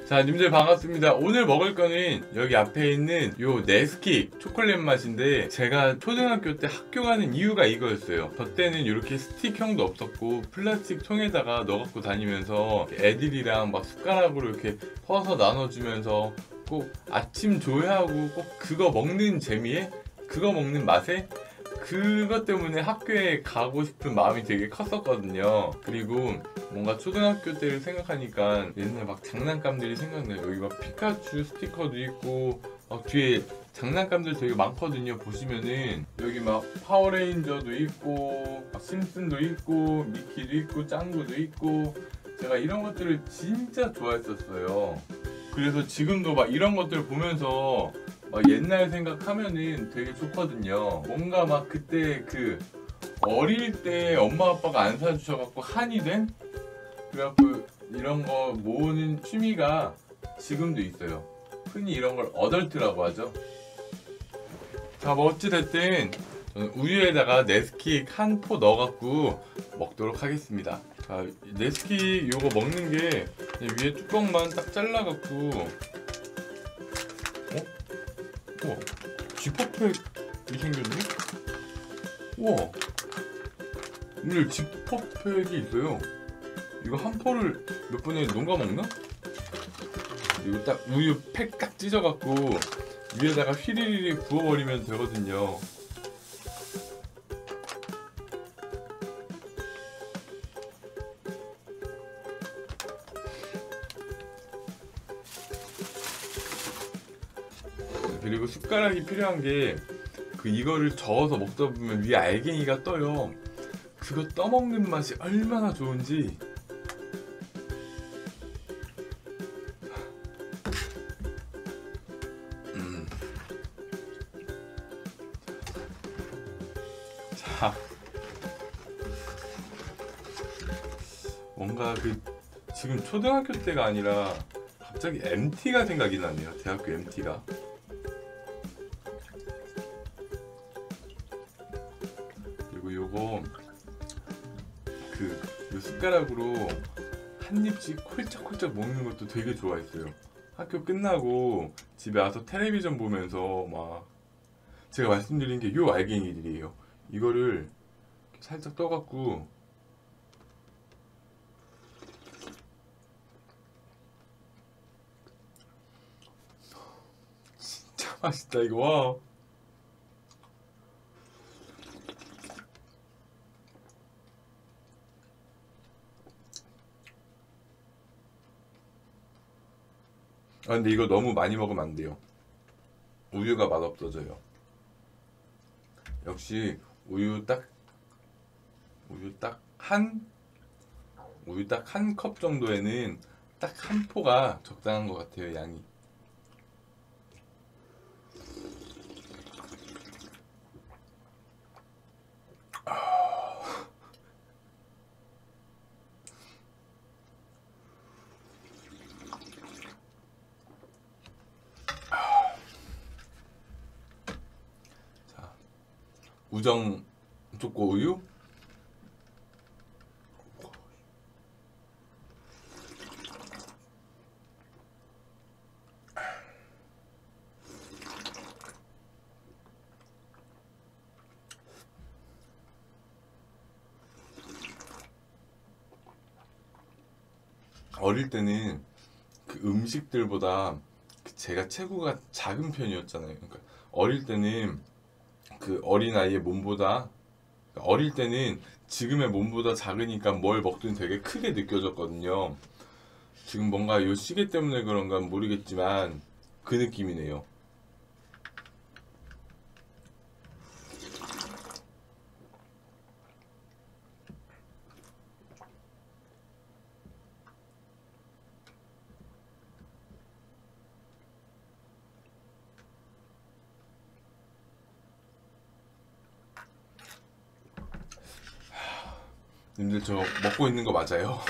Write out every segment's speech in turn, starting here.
자, 님들 반갑습니다. 오늘 먹을 거는 여기 앞에 있는 요 네스킥 초콜릿 맛인데, 제가 초등학교 때 학교 가는 이유가 이거였어요. 저 때는 이렇게 스틱형도 없었고 플라스틱 통에다가 넣어갖고 다니면서 애들이랑 막 숟가락으로 이렇게 퍼서 나눠주면서 꼭 아침 조회하고 꼭 그거 먹는 재미에, 그거 먹는 맛에, 그것 때문에 학교에 가고 싶은 마음이 되게 컸었거든요. 그리고 뭔가 초등학교 때를 생각하니까 옛날 막 장난감들이 생각나요. 여기 막 피카츄 스티커도 있고 막 뒤에 장난감들 되게 많거든요. 보시면은 여기 막 파워레인저도 있고 막 심슨도 있고 미키도 있고 짱구도 있고, 제가 이런 것들을 진짜 좋아했었어요. 그래서 지금도 막 이런 것들 보면서 막 옛날 생각하면은 되게 좋거든요. 뭔가 막 그때 그 어릴 때 엄마 아빠가 안 사주셔갖고 한이 된? 그래갖고 이런 거 모으는 취미가 지금도 있어요. 흔히 이런 걸 어덜트라고 하죠. 자, 뭐 어찌됐든 저는 우유에다가 네스킥 한 포 넣어갖고 먹도록 하겠습니다. 자, 네스킥 요거 먹는 게 위에 뚜껑만 딱 잘라갖고, 우와, 지퍼팩이 생겼네? 우와, 오늘 지퍼팩이 있어요. 이거 한 포를 몇 번에 농가 먹나? 이거 딱 우유 팩 딱 찢어갖고 위에다가 휘리리리 부어버리면 되거든요. 그리고 숟가락이 필요한 게, 이거를 저어서 먹다 보면 위에 알갱이가 떠요. 그거 떠먹는 맛이 얼마나 좋은지. 자, 뭔가 지금 초등학교 때가 아니라 갑자기 MT가 생각이 나네요. 대학교 MT가. 그리고 요거 요 숟가락으로 한 입씩 콜짝콜짝 먹는 것도 되게 좋아했어요. 학교 끝나고 집에 와서 텔레비전 보면서 막, 제가 말씀드린 게 요 알갱이들이에요. 이거를 살짝 떠갖고, 진짜 맛있다 이거. 와. 근데 이거 너무 많이 먹으면 안 돼요. 우유가 맛없어져요. 역시 우유 딱 한 컵 정도에는 딱 한 포가 적당한 것 같아요, 양이. 자, 우정 초코 우유. 어릴 때는 그 음식들보다 제가 체구가 작은 편이었잖아요. 그러니까 어릴 때는 그 어린 아이의 몸보다, 어릴 때는 지금의 몸보다 작으니까 뭘 먹든 되게 크게 느껴졌거든요. 지금 뭔가 요 시계 때문에 그런가 모르겠지만 그 느낌이네요. 님들 저 먹고 있는 거 맞아요?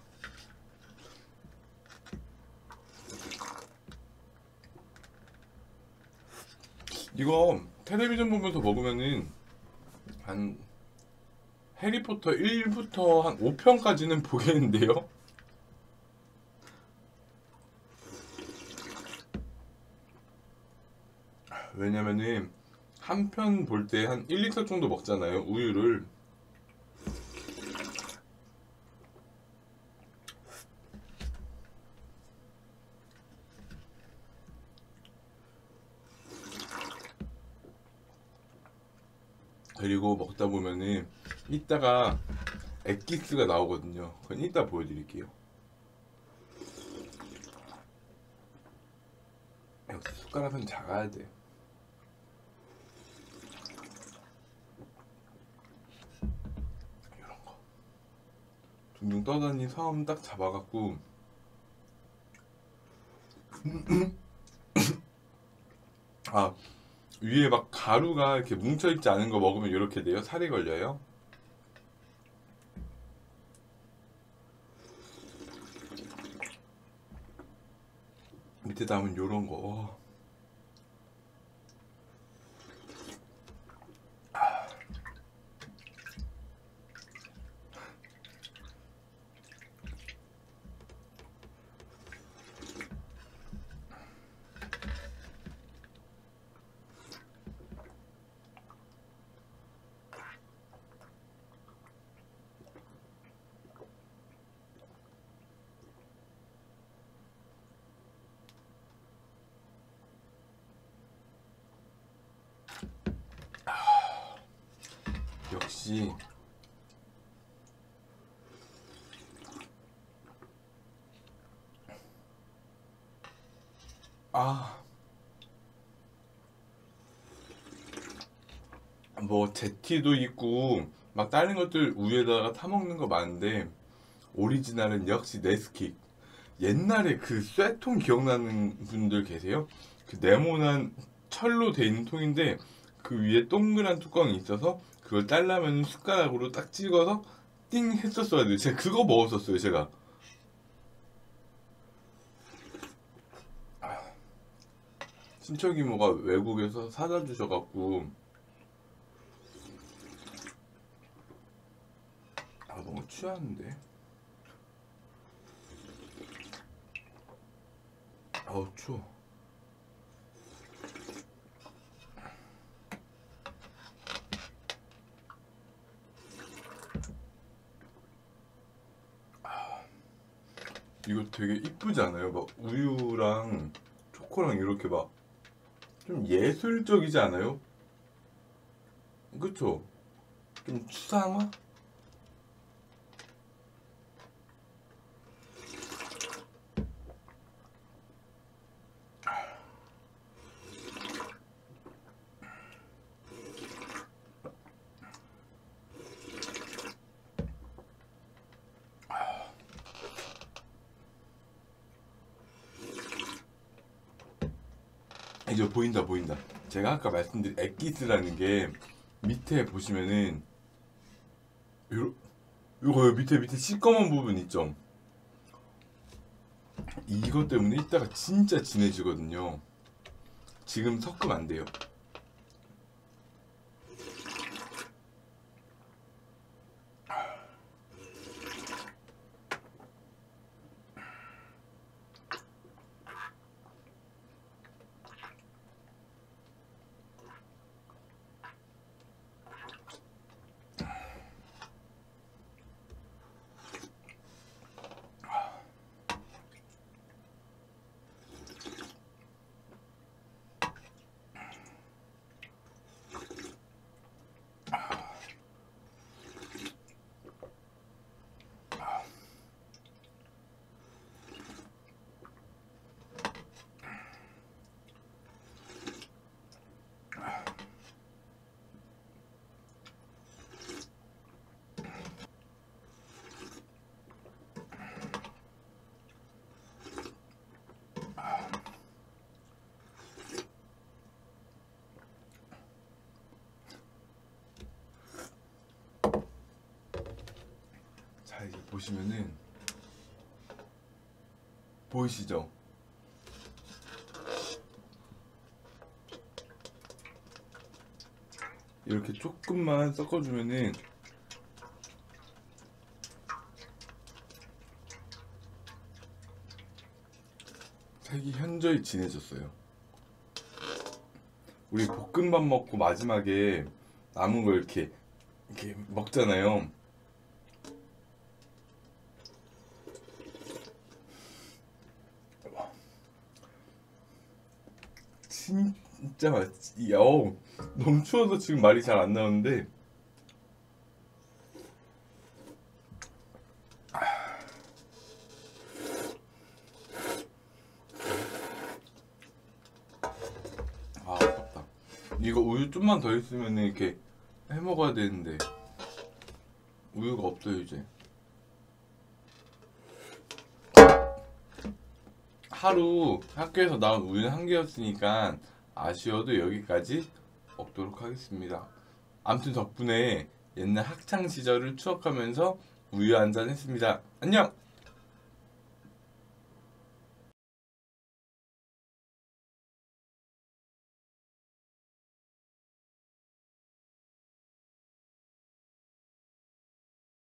이거 텔레비전 보면서 먹으면은 한 해리포터 1부터 한 5편까지는 보겠는데요? 왜냐면은 한 편 볼 때 한 1리터 정도 먹잖아요, 우유를. 그리고 먹다 보면은 이따가 엑기스가 나오거든요. 그건 이따 보여드릴게요. 역시 숟가락은 작아야 돼. 이런 거 둥둥 떠다니 섬 딱 잡아갖고 아, 위에 막 가루가 이렇게 뭉쳐있지 않은 거 먹으면 이렇게 돼요. 살이 걸려요. 밑에 담은 요런 거. 역시 아, 뭐 제티도 있고 막 다른 것들 우유에다가 타 먹는 거 많은데 오리지널은 역시 네스킥. 옛날에 그 쇠통 기억나는 분들 계세요? 그 네모난 철로 돼 있는 통인데 그 위에 동그란 뚜껑이 있어서 그걸 딸라면 숟가락으로 딱 찍어서 띵 했었어야 돼요. 제가 그거 먹었었어요, 제가. 친척 이모가 외국에서 사다 주셔갖고 아, 너무 취하는데. 아우, 추워. 이거 되게 이쁘지 않아요? 막 우유랑 초코랑 이렇게 막 좀 예술적이지 않아요? 그쵸? 좀 추상화? 이제 보인다, 보인다. 제가 아까 말씀드린 엑기스라는 게 밑에 보시면은 요거 밑에 시꺼먼 부분 있죠? 이것 때문에 이따가 진짜 진해지거든요. 지금 섞으면 안 돼요. 자, 이제 보시면은 보이시죠? 이렇게 조금만 섞어주면은 색이 현저히 진해졌어요. 우리 볶음밥 먹고 마지막에 남은 걸 이렇게 먹잖아요. 진짜 맛있지. 어우, 너무 추워서 지금 말이 잘 안 나오는데. 아, 아깝다. 이거 우유 좀만 더 있으면 이렇게 해 먹어야 되는데 우유가 없어요 이제. 하루 학교에서 나온 우유는 한 개였으니까 아쉬워도 여기까지 먹도록 하겠습니다. 아무튼 덕분에 옛날 학창 시절을 추억하면서 우유 한잔 했습니다. 안녕!